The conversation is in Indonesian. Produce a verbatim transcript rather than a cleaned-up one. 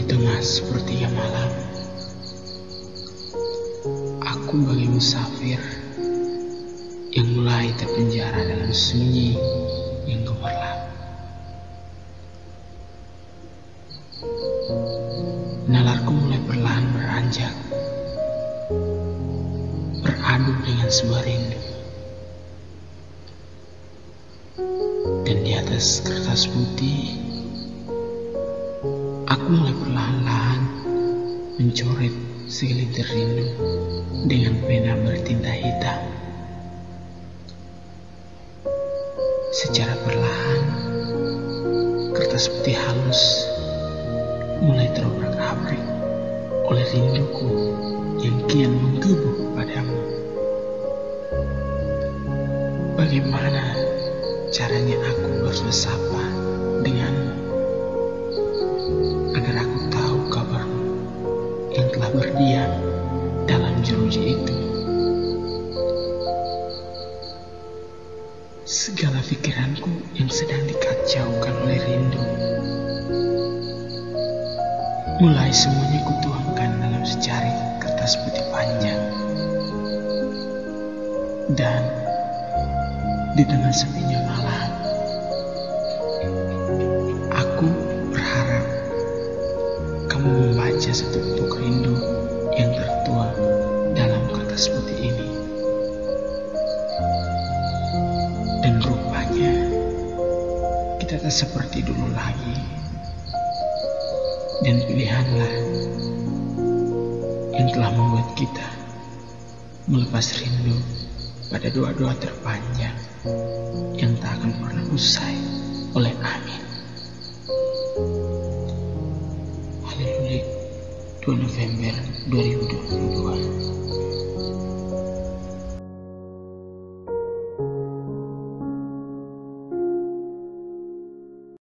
Di tengah sepertiga malam, aku bagai musafir yang mulai terpenjara dalam sunyi yang gemerlap. Nalarku mulai perlahan beranjak, beradu dengan sebuah rindu. Dan di atas kertas putih, aku mulai perlahan-lahan mencoret segelintir rindu dengan pena bertinta hitam. Secara perlahan, kertas putih halus mulai terobrak-abrik oleh rinduku yang kian menggebu padamu. Bagaimana caranya aku bersapa denganmu agar aku tahu kabarmu yang telah berdiam dalam jeruji itu? Segala pikiranku yang sedang dikacaukan oleh rindu mulai semuanya kutuangkan dalam secari kertas putih panjang. Dan di tengah sepinya malam, aku berharap kamu membaca setumpuk rindu yang tertuang dalam kertas putih ini. Dan rupanya kita tak seperti dulu lagi. Dan pilihanlah yang telah membuat kita melepas rindu pada doa-doa terpanjang yang tak akan pernah usai oleh amin. Haleluya, dua November dua ribu dua puluh dua.